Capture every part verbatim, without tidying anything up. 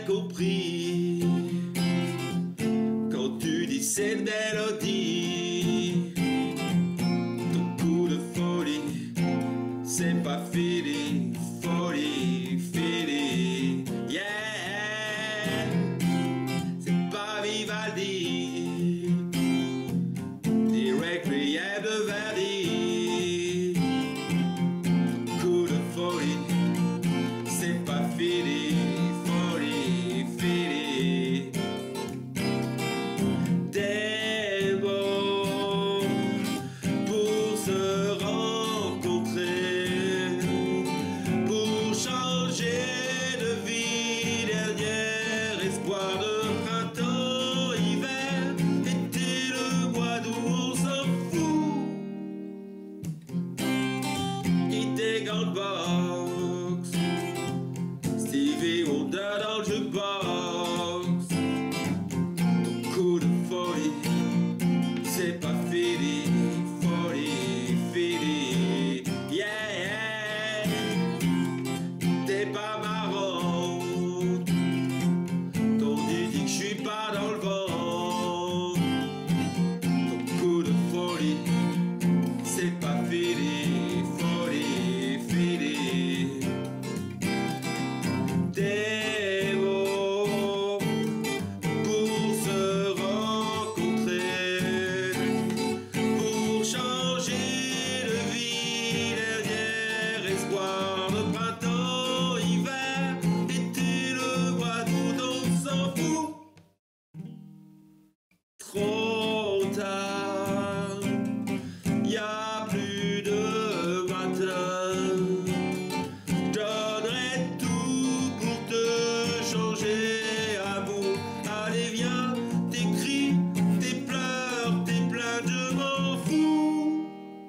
compris quand tu dis cette mélodie. Ton coup de folie, c'est pas fini. Folie, fini, yeah. C'est pas Vivaldi, ni Requiem de Verdi. Ton coup de folie, c'est pas fini. Folie, fini. Des mots pour se rencontrer, pour changer de vie. Dernier espoir de printemps, hiver, été, le mois d'août, on s'en fout. Quitter Goldbox, Stevie Wonder dans le jukebox. Ton coup de folie, c'est pas fini. Folie, fini, yeah, yeah. T'es pas marrant, ton dit que je suis pas dans le vent. Ton coup de folie, c'est pas fini. Folie, fini. Des mots pour se rencontrer, pour changer de vie. Dernier espoir de printemps, hiver, été, le mois d'août, on s'en fout. Trop tard, y'a plus de matin. Je donnerais tout pour te changer à bout. Allez viens, tes cris, tes pleurs, tes plaintes, je m'en fous.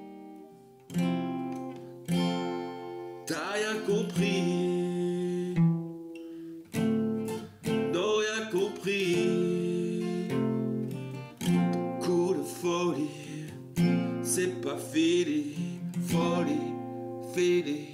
T'as rien compris, non rien compris. Ton coup de folie, c'est pas fini. Folie, fini.